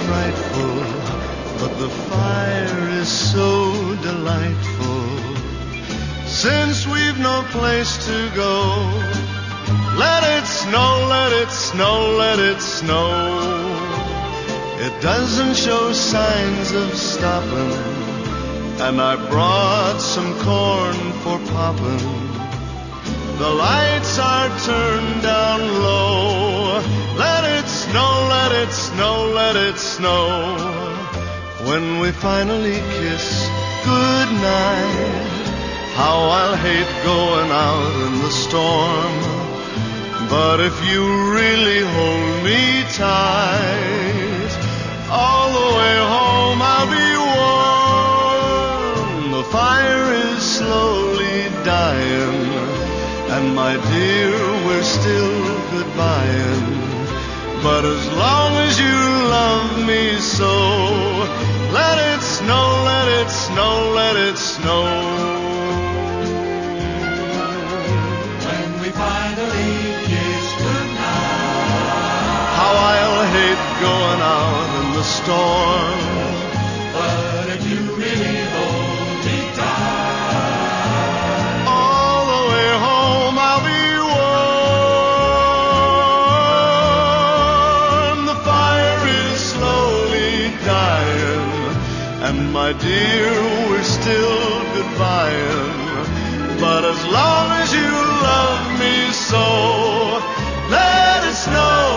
frightful, but the fire is so delightful. Since we've no place to go, let it snow, let it snow, let it snow. It doesn't show signs of stopping, and I brought some corn for popping. The lights are turned down low. Let it snow, let it snow, let it snow. When we finally kiss goodnight, how I'll hate going out in the storm. But if you really hold me tight, all the way home I'll be warm. The fire is slowly dying, and my dear, we're still goodbying. But as long as you love me so, let it snow, let it snow, let it snow. When we finally kiss goodnight, how I'll hate going out in the storm. but if you really hold me tight, All the way home I'll be warm. The fire is slowly dying, and my dear, we're still goodbying. But as long as you love me so, let it snow,